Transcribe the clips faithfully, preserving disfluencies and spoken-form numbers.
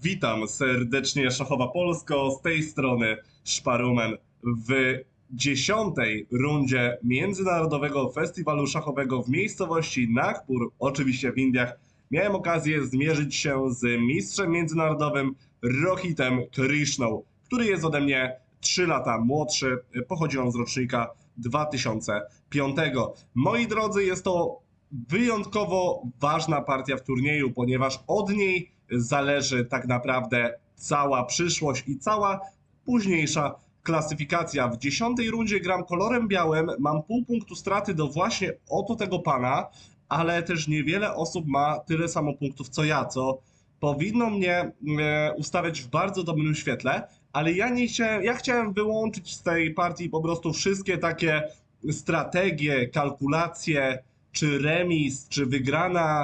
Witam serdecznie, Szachowa Polsko, z tej strony Szparumen. W dziesiątej rundzie Międzynarodowego Festiwalu Szachowego w miejscowości Nagpur, oczywiście w Indiach, miałem okazję zmierzyć się z mistrzem międzynarodowym Rohitem Krishną, który jest ode mnie trzy lata młodszy, pochodzi on z rocznika dwa tysiące piątego. Moi drodzy, jest to wyjątkowo ważna partia w turnieju, ponieważ od niej zależy tak naprawdę cała przyszłość i cała późniejsza klasyfikacja. W dziesiątej rundzie gram kolorem białym, mam pół punktu straty do właśnie oto tego pana, ale też niewiele osób ma tyle samo punktów co ja, co powinno mnie e, ustawiać w bardzo dobrym świetle, ale ja nie chciałem, ja chciałem wyłączyć z tej partii po prostu wszystkie takie strategie, kalkulacje, czy remis, czy wygrana,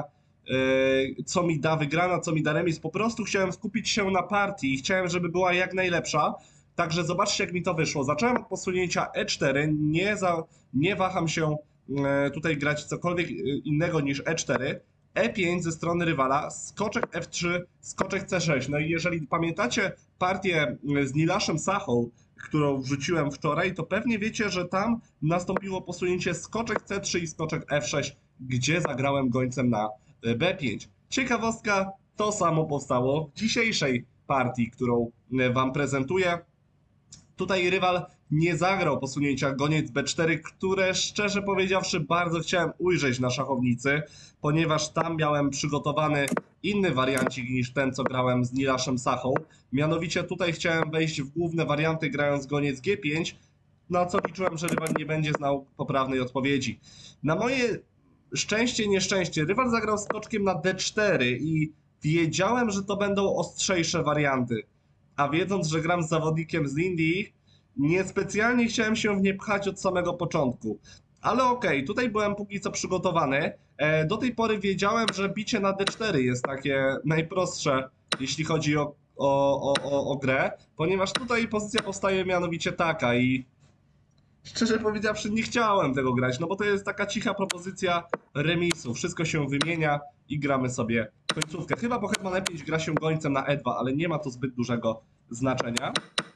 e, co mi da wygrana, co mi da remis. Po prostu chciałem skupić się na partii i chciałem, żeby była jak najlepsza. Także zobaczcie, jak mi to wyszło. Zacząłem od posunięcia e cztery, nie, za, nie waham się e, tutaj grać cokolwiek innego niż e cztery. e pięć ze strony rywala, skoczek f trzy, skoczek c sześć. No i jeżeli pamiętacie partię z Nilaszem Sachą, którą wrzuciłem wczoraj, to pewnie wiecie, że tam nastąpiło posunięcie skoczek c trzy i skoczek f sześć, gdzie zagrałem gońcem na b pięć. Ciekawostka, to samo powstało w dzisiejszej partii, którą wam prezentuję. Tutaj rywal nie zagrał posunięcia goniec b cztery, które szczerze powiedziawszy bardzo chciałem ujrzeć na szachownicy, ponieważ tam miałem przygotowany inny wariancik niż ten, co grałem z Nilaszem Sachą. Mianowicie tutaj chciałem wejść w główne warianty grając goniec g pięć, na co liczyłem, że rywal nie będzie znał poprawnej odpowiedzi. Na moje szczęście, nieszczęście, rywal zagrał skoczkiem na d cztery i wiedziałem, że to będą ostrzejsze warianty. A wiedząc, że gram z zawodnikiem z Indii, niespecjalnie chciałem się w nie pchać od samego początku. Ale okej, okay, tutaj byłem póki co przygotowany. E, do tej pory wiedziałem, że bicie na d cztery jest takie najprostsze, jeśli chodzi o, o, o, o, o grę, ponieważ tutaj pozycja powstaje mianowicie taka i szczerze powiedziawszy nie chciałem tego grać, no bo to jest taka cicha propozycja remisu. Wszystko się wymienia i gramy sobie końcówkę. Chyba po hetman e pięć gra się gońcem na e dwa, ale nie ma to zbyt dużego znaczenia.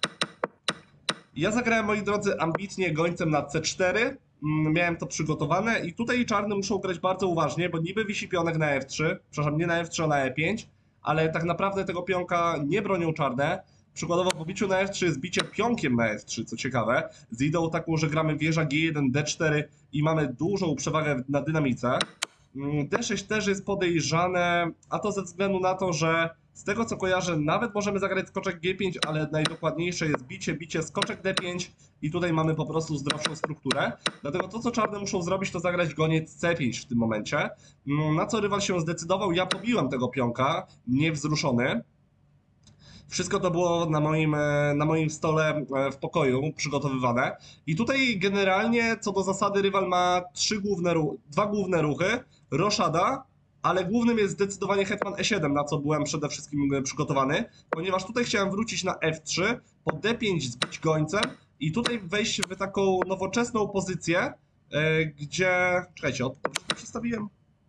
Ja zagrałem, moi drodzy, ambitnie gońcem na c cztery. Miałem to przygotowane i tutaj czarny muszą grać bardzo uważnie, bo niby wisi pionek na f trzy, przepraszam, nie na f trzy, a na e pięć, ale tak naprawdę tego pionka nie bronią czarne. Przykładowo po biciu na f trzy jest bicie pionkiem na f trzy, co ciekawe, z ideą taką, że gramy wieża g jeden, d cztery i mamy dużą przewagę na dynamice. d sześć też jest podejrzane, a to ze względu na to, że z tego co kojarzę, nawet możemy zagrać skoczek g pięć, ale najdokładniejsze jest bicie, bicie, skoczek d pięć i tutaj mamy po prostu zdrowszą strukturę. Dlatego to, co czarne muszą zrobić, to zagrać goniec c pięć w tym momencie. Na co rywal się zdecydował, ja pobiłem tego pionka, niewzruszony. Wszystko to było na moim, na moim stole w pokoju przygotowywane. I tutaj generalnie co do zasady rywal ma trzy główne, dwa główne ruchy, roszada, ale głównym jest zdecydowanie hetman e siedem, na co byłem przede wszystkim przygotowany, ponieważ tutaj chciałem wrócić na f trzy, po d pięć zbić gońcem i tutaj wejść w taką nowoczesną pozycję, gdzie... Czekajcie, dobrze to przestawiłem?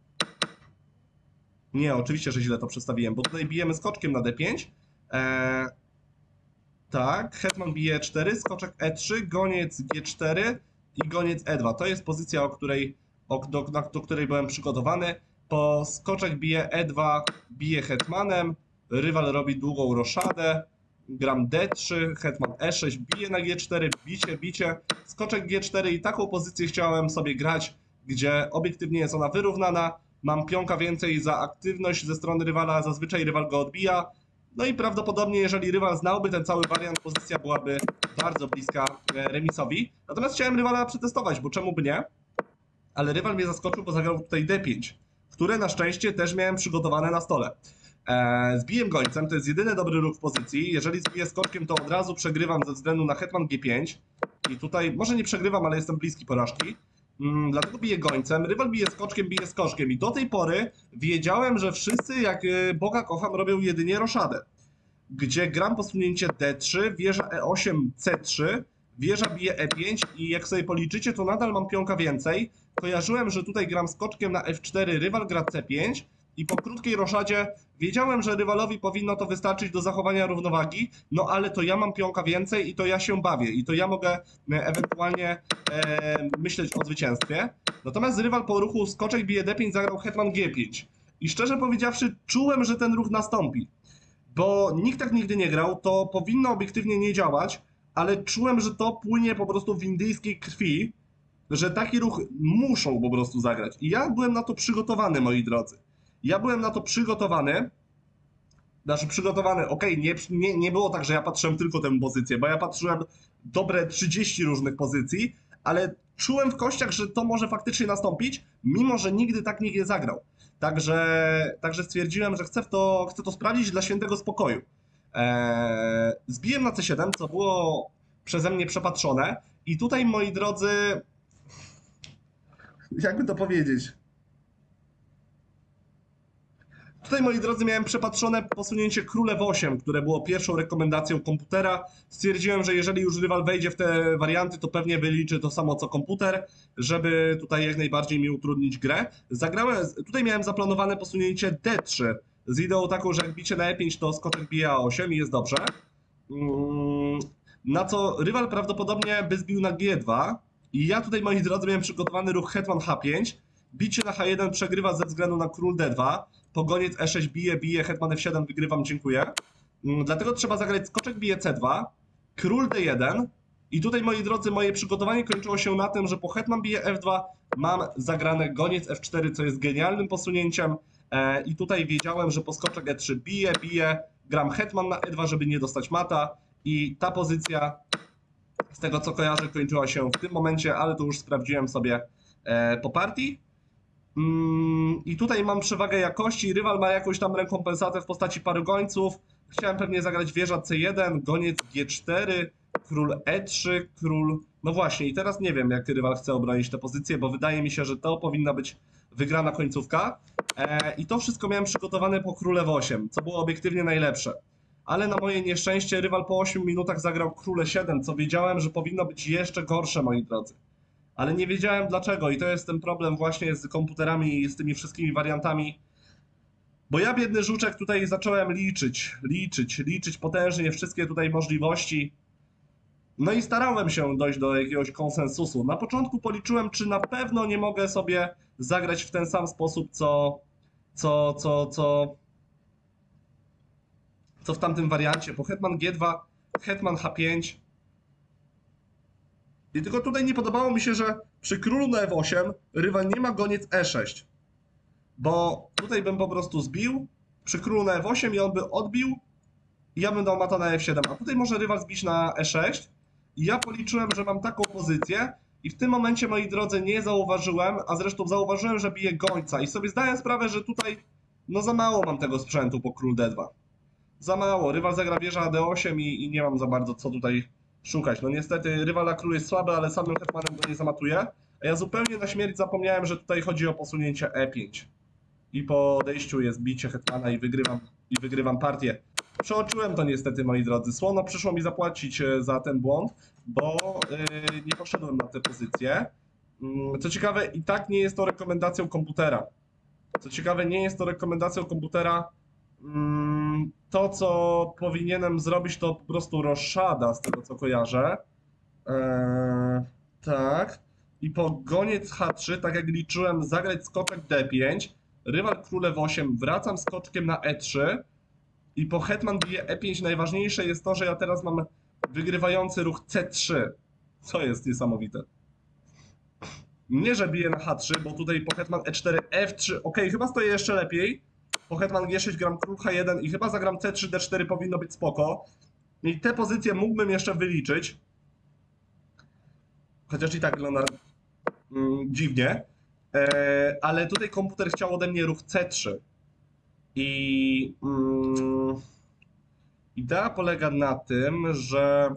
Nie, oczywiście, że źle to przestawiłem, bo tutaj bijemy skoczkiem na d pięć. Eee, tak, hetman bije e cztery, skoczek e trzy, goniec g cztery i goniec e dwa. To jest pozycja, o której, o, do, do, do której byłem przygotowany. Po skoczek bije e dwa, bije hetmanem, rywal robi długą roszadę, gram d trzy, hetman e sześć, bije na g cztery, bicie, bicie, skoczek g cztery i taką pozycję chciałem sobie grać, gdzie obiektywnie jest ona wyrównana, mam pionka więcej za aktywność ze strony rywala, zazwyczaj rywal go odbija. No i prawdopodobnie, jeżeli rywal znałby ten cały wariant, pozycja byłaby bardzo bliska remisowi. Natomiast chciałem rywala przetestować, bo czemu by nie? Ale rywal mnie zaskoczył, bo zagrał tutaj d pięć, które na szczęście też miałem przygotowane na stole. Eee, zbijem gońcem, to jest jedyny dobry ruch w pozycji. Jeżeli zbiję skoczkiem, to od razu przegrywam ze względu na hetman g pięć. I tutaj może nie przegrywam, ale jestem bliski porażki. Mm, dlatego biję gońcem, rywal bije skoczkiem, bije skoczkiem i do tej pory wiedziałem, że wszyscy jak y, Boga kocham robią jedynie roszadę, gdzie gram posunięcie d trzy, wieża e osiem, c trzy, wieża bije e pięć i jak sobie policzycie, to nadal mam pionka więcej. Kojarzyłem, że tutaj gram skoczkiem na f cztery, rywal gra c pięć i po krótkiej roszadzie wiedziałem, że rywalowi powinno to wystarczyć do zachowania równowagi, no ale to ja mam pionka więcej i to ja się bawię i to ja mogę e, ewentualnie e, myśleć o zwycięstwie. Natomiast rywal po ruchu skoczek bije D pięć zagrał hetman G pięć i szczerze powiedziawszy czułem, że ten ruch nastąpi, bo nikt tak nigdy nie grał, to powinno obiektywnie nie działać, ale czułem, że to płynie po prostu w indyjskiej krwi, że taki ruch muszą po prostu zagrać. I ja byłem na to przygotowany, moi drodzy. Ja byłem na to przygotowany, znaczy przygotowany, okej, okay, nie, nie, nie było tak, że ja patrzyłem tylko tę pozycję, bo ja patrzyłem dobre trzydzieści różnych pozycji, ale czułem w kościach, że to może faktycznie nastąpić, mimo że nigdy tak nikt nie zagrał. Także, także stwierdziłem, że chcę, w to, chcę to sprawdzić dla świętego spokoju. Eee, zbiłem na C siedem, co było przeze mnie przepatrzone i tutaj, moi drodzy, jakby to powiedzieć... Tutaj, moi drodzy, miałem przepatrzone posunięcie królew osiem, które było pierwszą rekomendacją komputera. Stwierdziłem, że jeżeli już rywal wejdzie w te warianty, to pewnie wyliczy to samo co komputer, żeby tutaj jak najbardziej mi utrudnić grę. Zagrałem, tutaj miałem zaplanowane posunięcie D trzy z ideą taką, że jak bicie na E pięć, to skoczek bije A osiem i jest dobrze. Na co rywal prawdopodobnie by zbił na G dwa i ja tutaj, moi drodzy, miałem przygotowany ruch hetman H pięć. Bicie na H jeden przegrywa ze względu na król D dwa. Pogoniec E sześć bije, bije, hetman F siedem, wygrywam, dziękuję. Dlatego trzeba zagrać skoczek bije C dwa, król D jeden i tutaj, moi drodzy, moje przygotowanie kończyło się na tym, że po hetman bije F dwa mam zagrane goniec F cztery, co jest genialnym posunięciem e, i tutaj wiedziałem, że po skoczek E trzy bije, bije, gram hetman na E dwa, żeby nie dostać mata i ta pozycja, z tego co kojarzę, kończyła się w tym momencie, ale to już sprawdziłem sobie e, po partii. I tutaj mam przewagę jakości, rywal ma jakąś tam rekompensatę w postaci pary gońców. Chciałem pewnie zagrać wieża C jeden, goniec G cztery, król E trzy, król... No właśnie, i teraz nie wiem, jak rywal chce obronić tę pozycję, bo wydaje mi się, że to powinna być wygrana końcówka. E, I to wszystko miałem przygotowane po królew osiem, co było obiektywnie najlepsze. Ale na moje nieszczęście rywal po ośmiu minutach zagrał króle siedem, co wiedziałem, że powinno być jeszcze gorsze, moi drodzy. Ale nie wiedziałem dlaczego i to jest ten problem właśnie z komputerami i z tymi wszystkimi wariantami. Bo ja, biedny żuczek, tutaj zacząłem liczyć, liczyć, liczyć potężnie wszystkie tutaj możliwości. No i starałem się dojść do jakiegoś konsensusu. Na początku policzyłem, czy na pewno nie mogę sobie zagrać w ten sam sposób, co, co, co, co, co w tamtym wariancie. Po hetman G dwa, hetman H pięć. I tylko tutaj nie podobało mi się, że przy królu na F osiem rywal nie ma goniec E sześć. Bo tutaj bym po prostu zbił przy królu na F osiem i on by odbił i ja bym dał mata na F siedem. A tutaj może rywal zbić na E sześć i ja policzyłem, że mam taką pozycję i w tym momencie, moi drodzy, nie zauważyłem, a zresztą zauważyłem, że bije gońca i sobie zdałem sprawę, że tutaj no za mało mam tego sprzętu po król D dwa. Za mało. Rywal zagra wieża D osiem i, i nie mam za bardzo co tutaj szukać. No niestety rywal na król jest słaby, ale samym hetmanem go nie zamatuje. A ja zupełnie na śmierć zapomniałem, że tutaj chodzi o posunięcie E pięć. I po odejściu jest bicie hetmana i wygrywam, i wygrywam partię. Przeoczyłem to niestety, moi drodzy. Słono przyszło mi zapłacić za ten błąd, bo yy, nie poszedłem na tę pozycję. Yy, co ciekawe, i tak nie jest to rekomendacją komputera. Co ciekawe, nie jest to rekomendacją komputera. To, co powinienem zrobić, to po prostu roszada, z tego co kojarzę. Eee, tak. I po goniec H trzy, tak jak liczyłem, zagrać skoczek D pięć, rywal królew osiem, wracam skoczkiem na E trzy i po hetman bije E pięć. Najważniejsze jest to, że ja teraz mam wygrywający ruch C trzy, co jest niesamowite. Nie, że bije na H trzy, bo tutaj po hetman E cztery, F trzy, ok, chyba stoję jeszcze lepiej. Po hetman G sześć gram król H jeden i chyba zagram C trzy, D cztery, powinno być spoko. I te pozycje mógłbym jeszcze wyliczyć. Chociaż i tak wygląda mm, dziwnie. E, ale tutaj komputer chciał ode mnie ruch C trzy. I mm, idea polega na tym, że,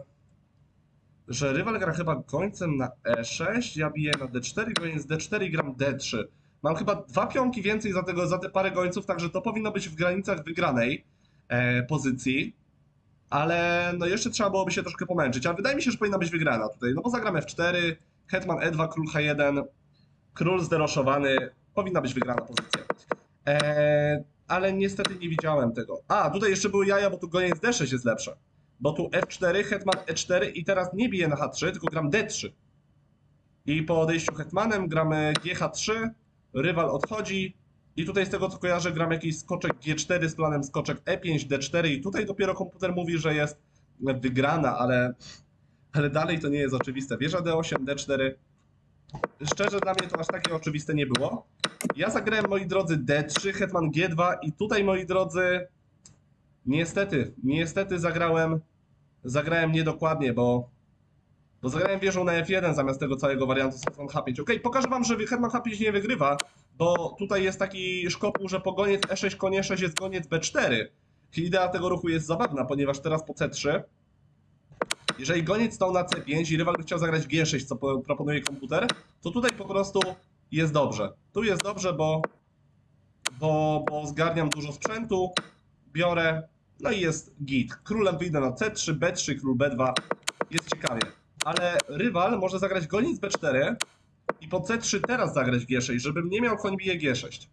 że rywal gra chyba gońcem na E sześć, ja biję na D cztery, goniec D cztery i gram D trzy. Mam chyba dwa pionki więcej za, tego, za te parę gońców, także to powinno być w granicach wygranej e, pozycji. Ale no jeszcze trzeba byłoby się troszkę pomęczyć, ale wydaje mi się, że powinna być wygrana tutaj. No bo zagram F cztery, hetman E dwa, król H jeden, król zderoszowany, powinna być wygrana pozycja. Eee, ale niestety nie widziałem tego. A, tutaj jeszcze były jaja, bo tu goniec D sześć jest lepsze. Bo tu F cztery, hetman E cztery i teraz nie biję na H trzy, tylko gram D trzy. I po odejściu hetmanem gramy G H trzy, rywal odchodzi i tutaj z tego co kojarzę gram jakiś skoczek G cztery z planem skoczek E pięć, D cztery i tutaj dopiero komputer mówi, że jest wygrana, ale, ale dalej to nie jest oczywiste. Wieża D osiem, D cztery. Szczerze dla mnie to aż takie oczywiste nie było. Ja zagrałem, moi drodzy, D trzy, hetman G dwa i tutaj, moi drodzy, niestety, niestety zagrałem, zagrałem niedokładnie, bo, bo zagrałem wieżą na F jeden zamiast tego całego wariantu z hetman H pięć. Ok, pokażę wam, że hetman H pięć nie wygrywa, bo tutaj jest taki szkopuł, że po goniec E sześć, konie sześć jest goniec B cztery. Idea tego ruchu jest zabawna, ponieważ teraz po C trzy, jeżeli goniec stał na C pięć i rywal by chciał zagrać G sześć, co proponuje komputer, to tutaj po prostu jest dobrze. Tu jest dobrze, bo, bo, bo zgarniam dużo sprzętu, biorę, no i jest git. Królem wyjdę na C trzy, B trzy, król B dwa, jest ciekawie. Ale rywal może zagrać goniec B cztery i po C trzy teraz zagrać G sześć, żebym nie miał koń bije G sześć.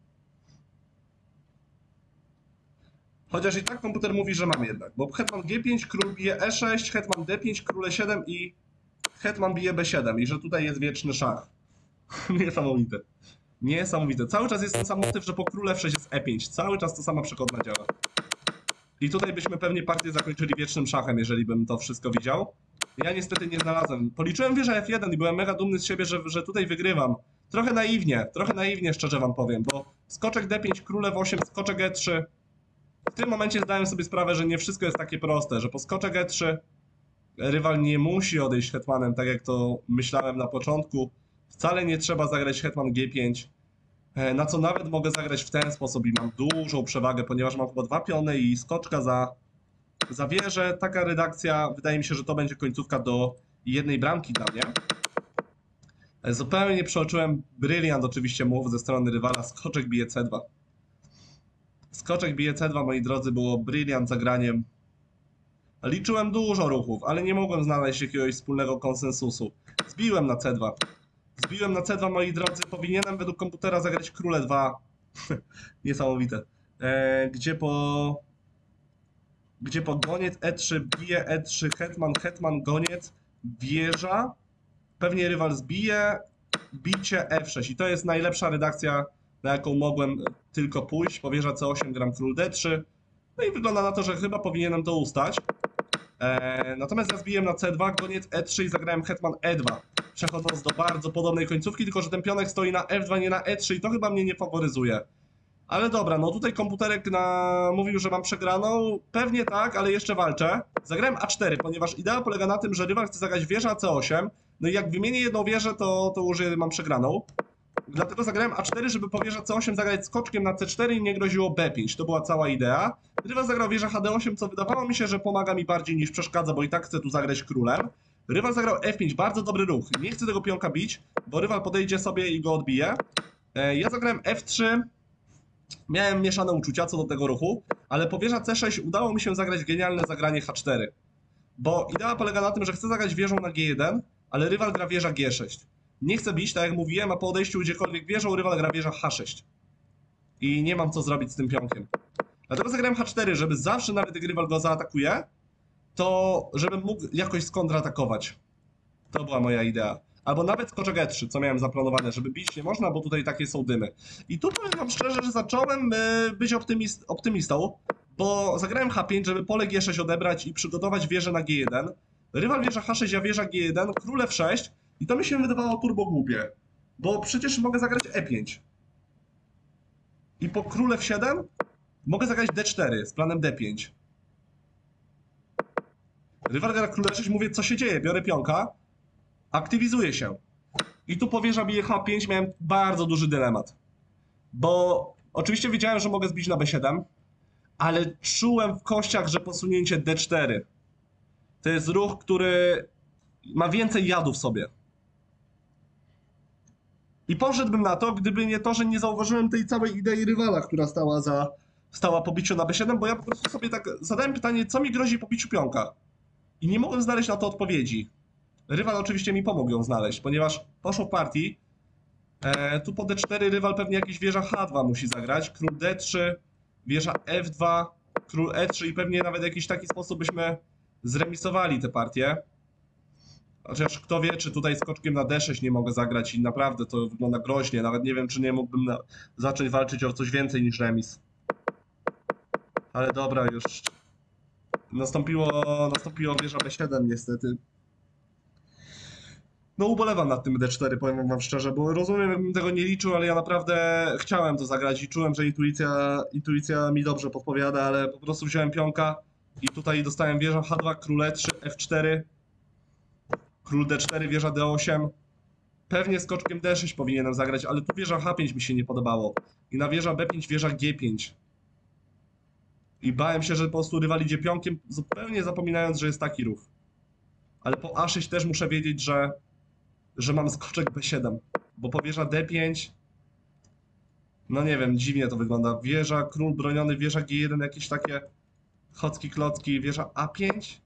Chociaż i tak komputer mówi, że mam jednak, bo hetman G pięć, król bije E sześć, hetman D pięć, król E siedem i hetman bije B siedem i że tutaj jest wieczny szach. Niesamowite. Niesamowite. Cały czas jest ten sam motyw, że po król F sześć jest E pięć. Cały czas to sama przekodna działa. I tutaj byśmy pewnie partię zakończyli wiecznym szachem, jeżeli bym to wszystko widział. Ja niestety nie znalazłem. Policzyłem wieżę F jeden i byłem mega dumny z siebie, że, że tutaj wygrywam. Trochę naiwnie, trochę naiwnie szczerze wam powiem, bo skoczek D pięć, król F osiem, skoczek E trzy. W tym momencie zdałem sobie sprawę, że nie wszystko jest takie proste, że po skoczek E trzy rywal nie musi odejść hetmanem, tak jak to myślałem na początku. Wcale nie trzeba zagrać hetman G pięć, na co nawet mogę zagrać w ten sposób i mam dużą przewagę, ponieważ mam chyba dwa piony i skoczka za, za wieżę. Taka redakcja, wydaje mi się, że to będzie końcówka do jednej bramki dla mnie. Zupełnie nie przeoczyłem bryliant oczywiście move ze strony rywala, skoczek bije C dwa. Skoczek bije C dwa, moi drodzy, było bryliant zagraniem. Liczyłem dużo ruchów, ale nie mogłem znaleźć jakiegoś wspólnego konsensusu. Zbiłem na C dwa. Zbiłem na C dwa, moi drodzy. Powinienem według komputera zagrać króle dwa. Niesamowite. E, gdzie po... Gdzie po goniec E trzy, bije E trzy, hetman, hetman, goniec, wieża. Pewnie rywal zbije. Bicie F sześć. I to jest najlepsza redakcja, na jaką mogłem tylko pójść. Po wieża C osiem gram król D trzy. No i wygląda na to, że chyba powinienem to ustać. Eee, natomiast ja zbiłem na C dwa, goniec E trzy i zagrałem hetman E dwa. Przechodząc do bardzo podobnej końcówki, tylko że ten pionek stoi na F dwa, nie na E trzy i to chyba mnie nie faworyzuje. Ale dobra, no tutaj komputerek na... mówił, że mam przegraną. Pewnie tak, ale jeszcze walczę. Zagrałem A cztery, ponieważ idea polega na tym, że rywal chce zagrać wieżę C osiem. No i jak wymienię jedną wieżę, to, to już mam przegraną. Dlatego zagrałem A cztery, żeby po wieżę C osiem zagrać skoczkiem na C cztery i nie groziło B pięć. To była cała idea. Rywal zagrał wieżę H D osiem, co wydawało mi się, że pomaga mi bardziej niż przeszkadza, bo i tak chcę tu zagrać królem. Rywal zagrał F pięć, bardzo dobry ruch. Nie chcę tego pionka bić, bo rywal podejdzie sobie i go odbije. Ja zagrałem F trzy. Miałem mieszane uczucia co do tego ruchu, ale po wieża C sześć udało mi się zagrać genialne zagranie H cztery. Bo idea polega na tym, że chcę zagrać wieżą na G jeden, ale rywal gra wieża G sześć. Nie chcę bić, tak jak mówiłem, a po odejściu gdziekolwiek wieżą rywal gra wieża H sześć. I nie mam co zrobić z tym pionkiem. Dlatego zagrałem H cztery, żeby zawsze, nawet gdy rywal go zaatakuje, to żebym mógł jakoś skontratakować. To była moja idea. Albo nawet skoczek E trzy, co miałem zaplanowane, żeby bić nie można, bo tutaj takie są dymy. I tu powiem wam szczerze, że zacząłem być optymist, optymistą, bo zagrałem H pięć, żeby pole G sześć odebrać i przygotować wieżę na G jeden. Rywal wieża H sześć, ja wieża G jeden, król F sześć i to mi się wydawało turbo głupie, bo przecież mogę zagrać E pięć. I po król F siedem mogę zagrać D cztery z planem D pięć. Rywal gra król E sześć, mówię, co się dzieje, biorę pionka, aktywizuje się. I tu po wieża bije H pięć, miałem bardzo duży dylemat. Bo oczywiście wiedziałem, że mogę zbić na B siedem, ale czułem w kościach, że posunięcie D cztery to jest ruch, który ma więcej jadu w sobie. I poszedłbym na to, gdyby nie to, że nie zauważyłem tej całej idei rywala, która stała za stała po biciu na B siedem, bo ja po prostu sobie tak zadałem pytanie, co mi grozi po biciu pionka. I nie mogłem znaleźć na to odpowiedzi. Rywal oczywiście mi pomógł ją znaleźć, ponieważ poszło w partii E, tu po D cztery rywal pewnie jakiś wieża H dwa musi zagrać. Król D trzy, wieża F dwa, król E trzy i pewnie nawet w jakiś taki sposób byśmy zremisowali tę partię. Chociaż kto wie, czy tutaj skoczkiem na D sześć nie mogę zagrać i naprawdę to wygląda groźnie. Nawet nie wiem, czy nie mógłbym na... zacząć walczyć o coś więcej niż remis. Ale dobra, już nastąpiło, nastąpiło wieża B siedem niestety. No ubolewam nad tym D cztery, powiem wam szczerze, bo rozumiem, jakbym tego nie liczył, ale ja naprawdę chciałem to zagrać i czułem, że intuicja, intuicja mi dobrze podpowiada, ale po prostu wziąłem pionka i tutaj dostałem wieża H dwa, król E trzy, F cztery, król D cztery, wieża D osiem. Pewnie skoczkiem D sześć powinienem zagrać, ale tu wieża H pięć mi się nie podobało. I na wieża B pięć, wieża G pięć. I bałem się, że po prostu rywal idzie pionkiem, zupełnie zapominając, że jest taki ruch. Ale po A sześć też muszę wiedzieć, że, że mam skoczek B siedem. Bo po wieża D pięć... No nie wiem, dziwnie to wygląda. Wieża, król broniony, wieża G jeden, jakieś takie chocki klocki, wieża A pięć.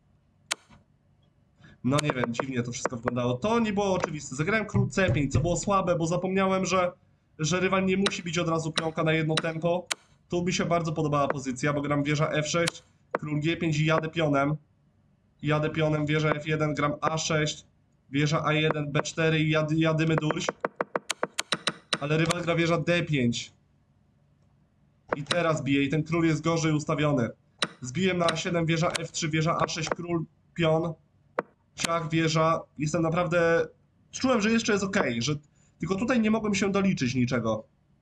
No nie wiem, dziwnie to wszystko wyglądało. To nie było oczywiste. Zagrałem król C pięć, co było słabe, bo zapomniałem, że, że rywal nie musi bić od razu pionka na jedno tempo. Tu mi się bardzo podobała pozycja, bo gram wieża F sześć, król G pięć i jadę pionem. Jadę pionem, wieża F jeden, gram A sześć, wieża A jeden, B cztery i jad, jadymy durś. Ale rywal gra wieża D pięć. I teraz bije i ten król jest gorzej ustawiony. Zbiłem na A siedem, wieża F trzy, wieża A sześć, król, pion. Ciach, wieża. Jestem naprawdę... Czułem, że jeszcze jest ok, że... Tylko tutaj nie mogłem się doliczyć niczego.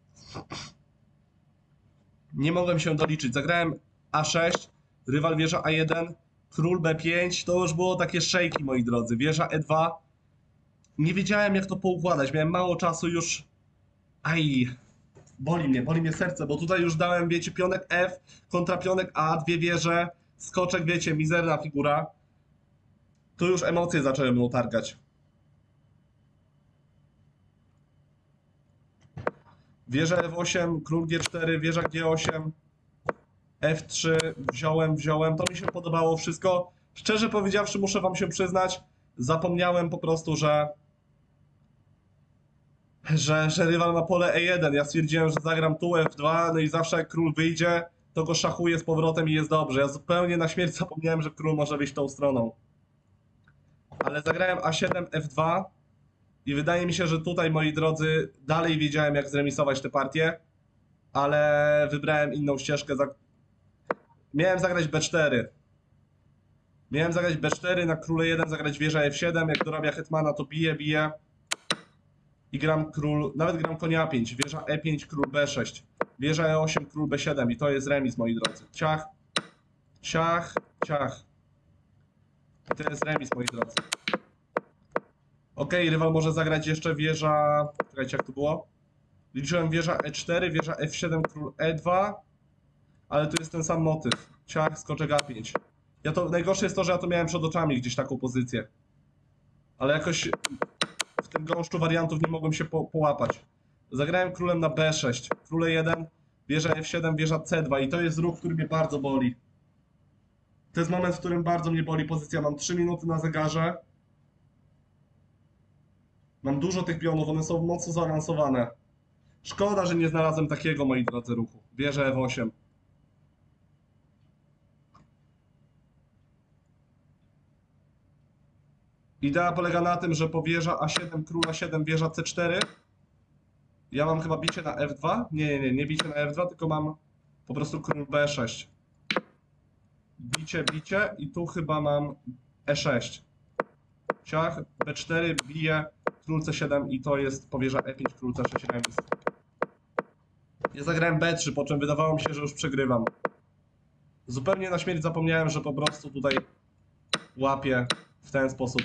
Nie mogłem się doliczyć. Zagrałem A sześć, rywal wieża A jeden, król B pięć. To już było takie szejki, moi drodzy. Wieża E dwa. Nie wiedziałem, jak to poukładać. Miałem mało czasu już... Aj... Boli mnie, boli mnie serce, bo tutaj już dałem, wiecie, pionek F kontra pionek A, dwie wieże, skoczek, wiecie, mizerna figura. Tu już emocje zaczęły mną targać. Wieża F osiem, król G cztery, wieża G osiem, F trzy, wziąłem, wziąłem, to mi się podobało wszystko. Szczerze powiedziawszy, muszę wam się przyznać, zapomniałem po prostu, że Że, że rywal ma pole E jeden. Ja stwierdziłem, że zagram tu F dwa, no i zawsze jak król wyjdzie, to go szachuję z powrotem i jest dobrze. Ja zupełnie na śmierć zapomniałem, że król może wyjść tą stroną. Ale zagrałem A siedem, F dwa i wydaje mi się, że tutaj, moi drodzy, dalej wiedziałem, jak zremisować tę partię, ale wybrałem inną ścieżkę. Miałem zagrać B cztery. Miałem zagrać B cztery, na króle jeden zagrać wieża F siedem, jak dorabia hetmana, to bije, bije. I gram król, nawet gram konia A pięć, wieża E pięć, król B sześć, wieża E osiem, król B siedem i to jest remis, moi drodzy. Ciach, ciach, ciach. I to jest remis, moi drodzy. Ok, rywal może zagrać jeszcze wieża... Czekajcie, jak to było? Liczyłem wieża E cztery, wieża F siedem, król E dwa, ale tu jest ten sam motyw. Ciach, skoczek A pięć. Ja to, najgorsze jest to, że ja to miałem przed oczami gdzieś taką pozycję. Ale jakoś... W tym gąszczu wariantów nie mogłem się po, połapać. Zagrałem królem na B sześć, król E jeden, wieża F siedem, wieża C dwa i to jest ruch, który mnie bardzo boli. To jest moment, w którym bardzo mnie boli pozycja. Mam trzy minuty na zegarze. Mam dużo tych pionów, one są mocno zaawansowane. Szkoda, że nie znalazłem takiego, moi drodzy, ruchu. Wieża F osiem. Idea polega na tym, że po wieża A siedem, król A siedem, wieża C cztery. Ja mam chyba bicie na F dwa? Nie, nie, nie, nie bicie na F dwa, tylko mam po prostu król B sześć. Bicie, bicie i tu chyba mam E sześć. Ciach, B cztery, bije, król C siedem i to jest po wieża E pięć, król C sześć remis. Ja zagrałem B trzy, po czym wydawało mi się, że już przegrywam. Zupełnie na śmierć zapomniałem, że po prostu tutaj łapię w ten sposób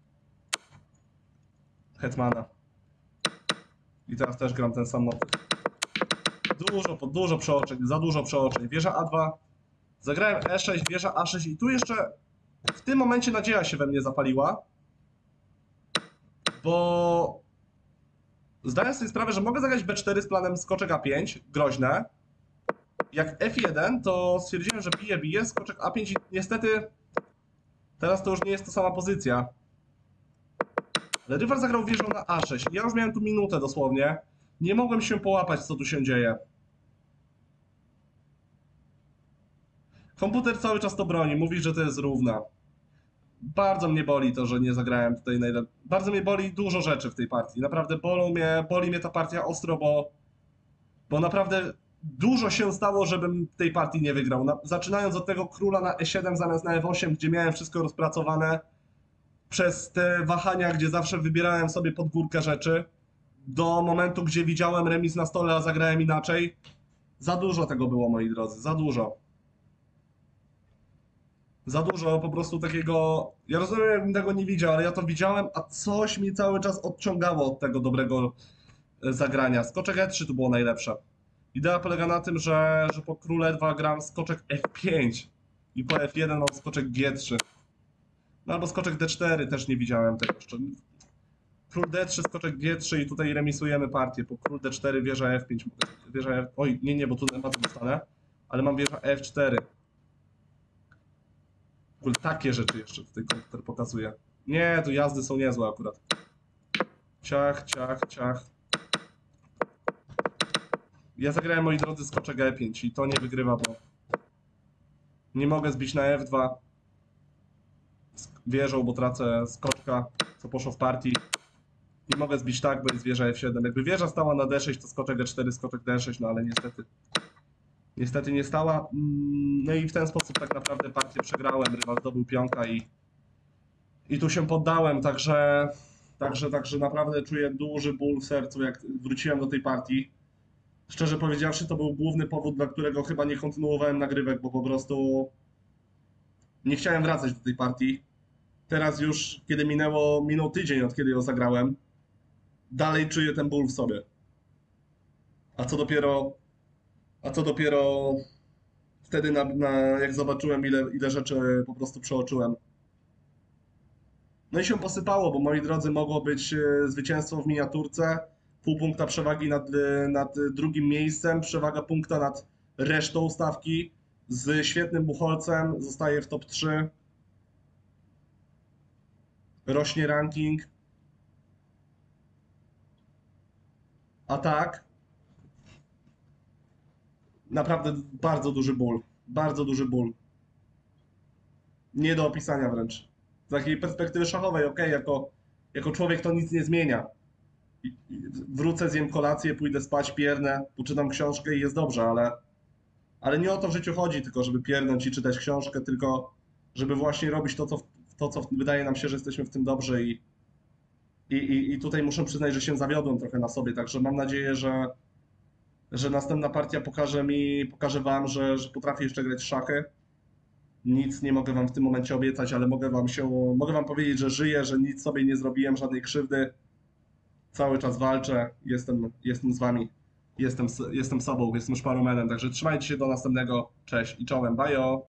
hetmana. I teraz też gram ten sam motyw. Dużo, dużo przeoczeń, za dużo przeoczeń. Wieża A dwa, zagrałem E sześć, wieża A sześć i tu jeszcze w tym momencie nadzieja się we mnie zapaliła, bo zdałem sobie sprawę, że mogę zagrać B cztery z planem skoczek A pięć, groźne. Jak F jeden, to stwierdziłem, że bije, bije, skoczek A pięć i niestety teraz to już nie jest to sama pozycja. Ale rywal zagrał wieżą na A sześć. Ja już miałem tu minutę dosłownie. Nie mogłem się połapać, co tu się dzieje. Komputer cały czas to broni, mówi, że to jest równa. Bardzo mnie boli to, że nie zagrałem tutaj najlepiej. Bardzo mnie boli dużo rzeczy w tej partii. Naprawdę bolą mnie, boli mnie ta partia ostro, bo, bo naprawdę dużo się stało, żebym tej partii nie wygrał. Na, zaczynając od tego króla na E siedem zamiast na F osiem, gdzie miałem wszystko rozpracowane, przez te wahania, gdzie zawsze wybierałem sobie pod górkę rzeczy, do momentu, gdzie widziałem remis na stole, a zagrałem inaczej. Za dużo tego było, moi drodzy, za dużo. Za dużo po prostu takiego. Ja rozumiem, jakbym tego nie widział, ale ja to widziałem, a coś mi cały czas odciągało od tego dobrego e, zagrania. Skoczek E trzy tu było najlepsze. Idea polega na tym, że, że po królu E dwa gram skoczek F pięć i po F jeden mam skoczek G trzy. No albo skoczek D cztery, też nie widziałem tego jeszcze. Król D trzy, skoczek G trzy i tutaj remisujemy partię. Po król D cztery, wieża F pięć. Wieża F... Oj, nie, nie, bo tu mat dostanę. Ale mam wieża F cztery. W ogóle takie rzeczy jeszcze tutaj komputer pokazuje. Nie, tu jazdy są niezłe akurat. Ciach, ciach, ciach. Ja zagrałem, moi drodzy, skoczek E pięć i to nie wygrywa, bo nie mogę zbić na F dwa. Wieżą, bo tracę skoczka, co poszło w partii. Nie mogę zbić tak, bo jest wieża F siedem. Jakby wieża stała na D sześć, to skoczek E cztery, skoczek D sześć, no ale niestety. Niestety nie stała. No i w ten sposób tak naprawdę partię przegrałem. Rywal zdobył pionka i, i tu się poddałem, także, także, także naprawdę czuję duży ból w sercu, jak wróciłem do tej partii. Szczerze powiedziawszy, to był główny powód, dla którego chyba nie kontynuowałem nagrywek, bo po prostu nie chciałem wracać do tej partii. Teraz już, kiedy minęło, minął tydzień, od kiedy ją zagrałem, dalej czuję ten ból w sobie. A co dopiero, a co dopiero wtedy, na, na, jak zobaczyłem, ile, ile rzeczy po prostu przeoczyłem. No i się posypało, bo moi drodzy, mogło być e, zwycięstwo w miniaturce, pół punkta przewagi nad, e, nad drugim miejscem, przewaga punkta nad resztą stawki, z świetnym bucholcem, zostaje w top trzy. Rośnie ranking. A tak, naprawdę bardzo duży ból. Bardzo duży ból. Nie do opisania wręcz. Z takiej perspektywy szachowej, ok, jako, jako człowiek to nic nie zmienia. I, i wrócę, zjem kolację, pójdę spać, piernę, poczytam książkę i jest dobrze, ale, ale nie o to w życiu chodzi, tylko żeby piernąć i czytać książkę, tylko żeby właśnie robić to, co, to, co wydaje nam się, że jesteśmy w tym dobrze i, i, i, i tutaj muszę przyznać, że się zawiodłem trochę na sobie, także mam nadzieję, że, że następna partia pokaże mi, pokaże wam, że, że potrafię jeszcze grać w szachy. Nic nie mogę wam w tym momencie obiecać, ale mogę wam się, mogę wam powiedzieć, że żyję, że nic sobie nie zrobiłem, żadnej krzywdy. Cały czas walczę, jestem, jestem z wami, jestem, jestem sobą, jestem Szparumenem, także trzymajcie się do następnego, cześć i czołem, bajo!